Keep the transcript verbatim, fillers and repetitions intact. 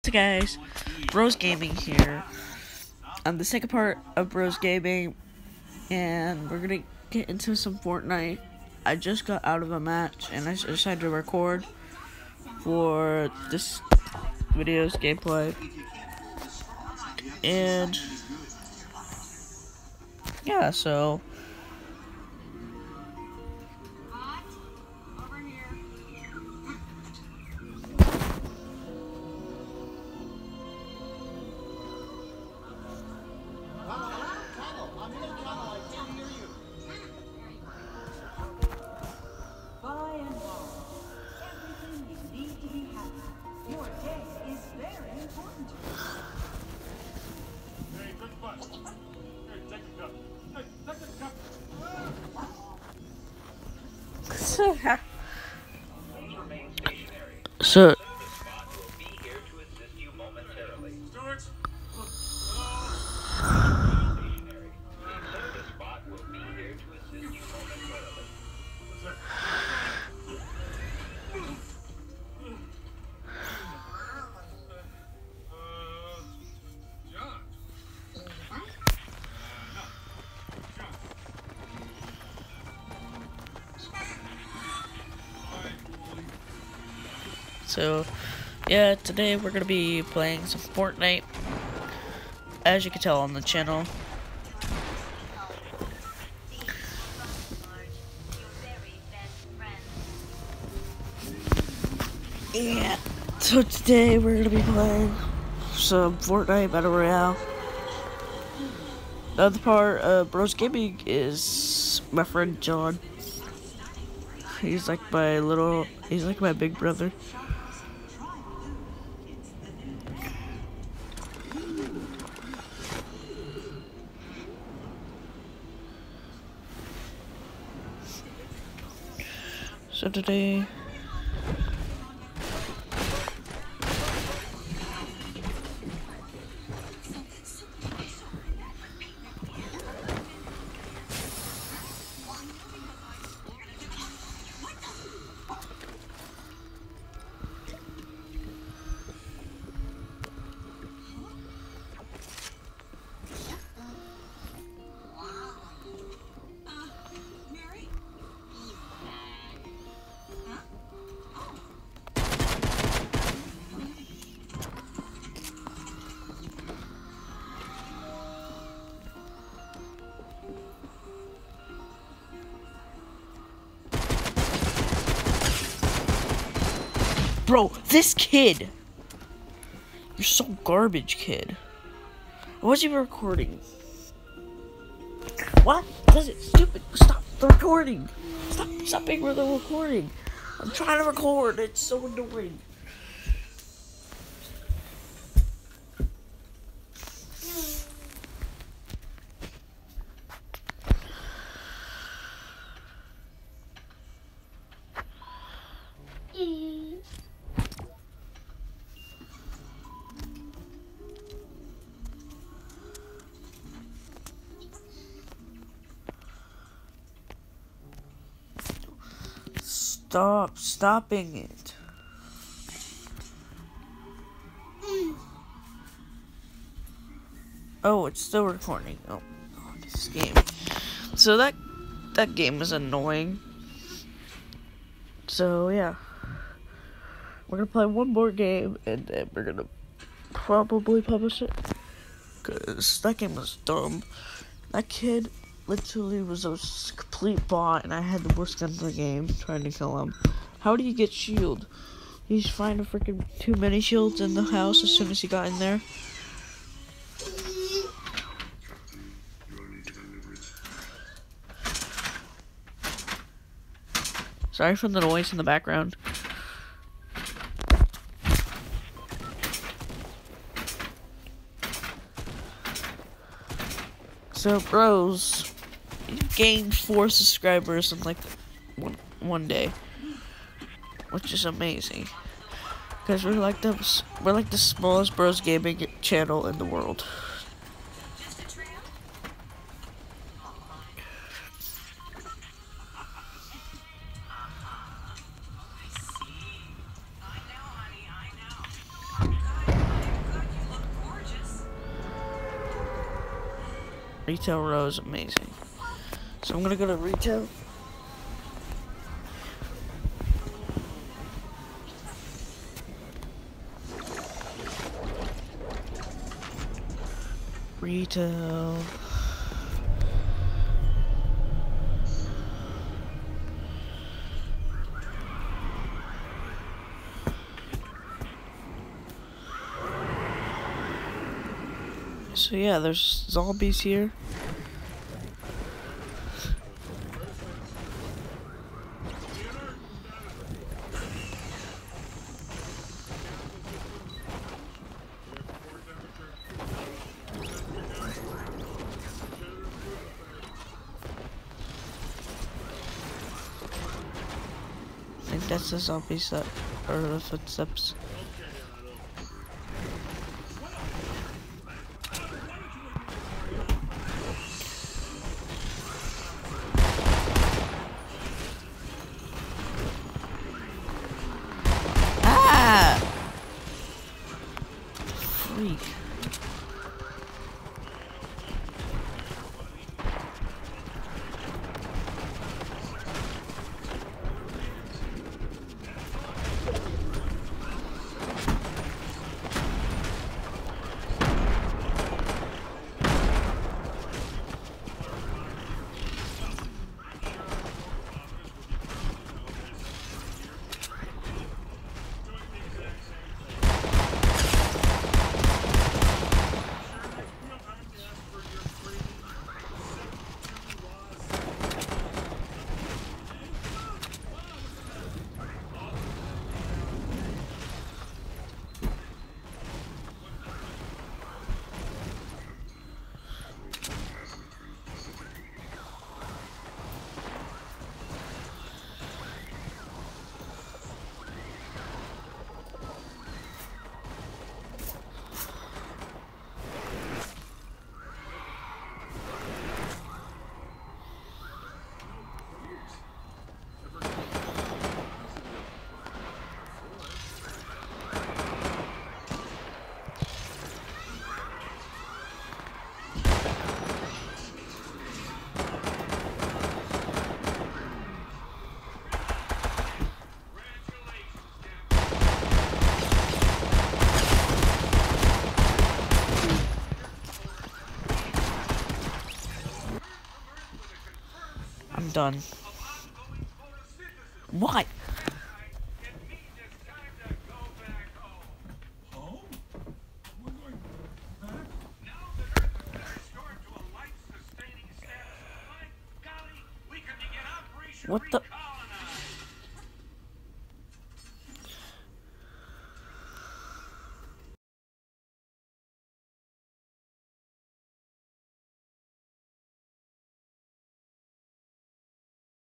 So guys, Bros Gaming here. I'm the second part of Bros Gaming, and we're gonna get into some Fortnite. I just got out of a match, and I decided to record for this video's gameplay. And yeah, so so So, yeah, today we're gonna be playing some Fortnite, as you can tell on the channel. Yeah, so today we're gonna be playing some Fortnite Battle Royale. The other part of Bros Gaming is my friend John. He's like my little, he's like my big brother. So today, bro, this kid, you're so garbage, kid. I wasn't even recording. What? Does it stupid? Stop the recording. Stop, stop being with the recording. I'm trying to record. It's so annoying. Stop stopping it. Oh, it's still recording. Oh, oh, this game. So that that game is annoying. So yeah, we're gonna play one more game and then we're gonna probably publish it. Cause that game was dumb. That kid literally was a complete bot, and I had the worst gun in the game trying to kill him. How do you get shield? He's finding freaking too many shields in the house as soon as he got in there. Sorry for the noise in the background. So, bros, you gained four subscribers in like one one day, which is amazing. Because we're like the we're like the smallest Bros Gaming channel in the world. Retail row is amazing. So I'm gonna go to retail. Retail. So yeah, there's zombies here. I think that's the zombies that are the footsteps. Ah! Freak. I'm done. What? What the?